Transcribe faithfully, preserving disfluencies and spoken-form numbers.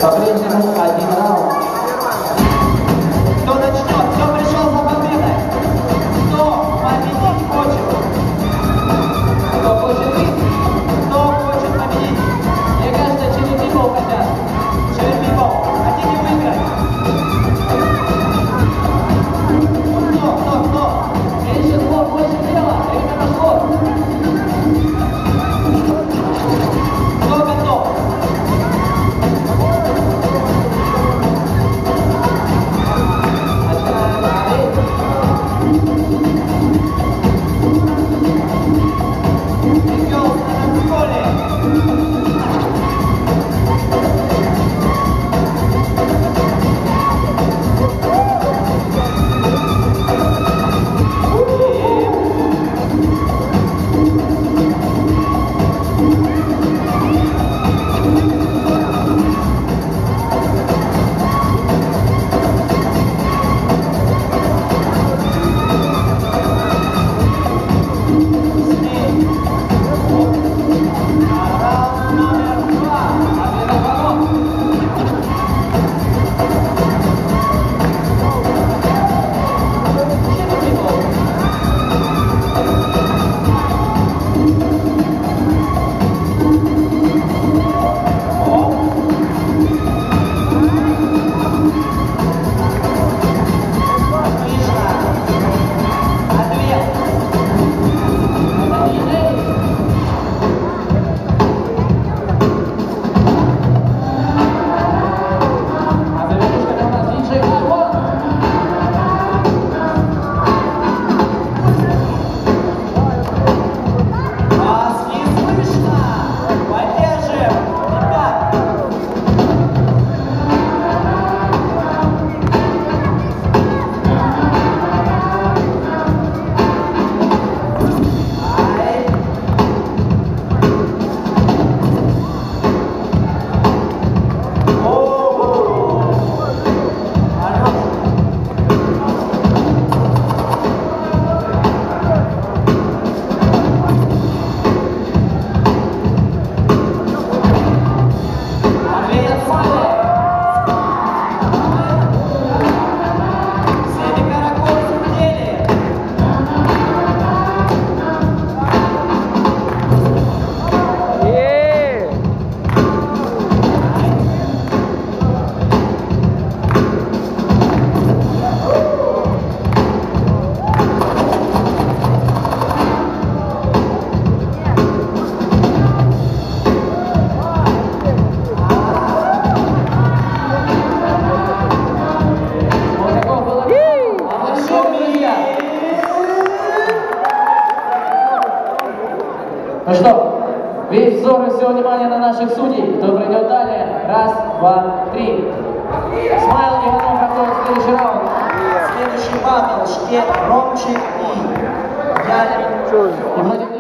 По-прежнему один раунд. Кто начнет? Кто пришел за победой? Кто победить хочет? Кто хочет выйти? Кто хочет победить? Мне кажется, четыре people хотят. Четыре people. Хотите выиграть? Кто? Кто? Кто? Меньше слов, больше дела. Время пошло. Кто готов? Ну что, весь взор и все внимание на наших судей. Кто пройдет далее? Раз, два, три. Смайл Иванов проходит следующий раунд. Следующий батл. Шкет, Ромчик и Ялин.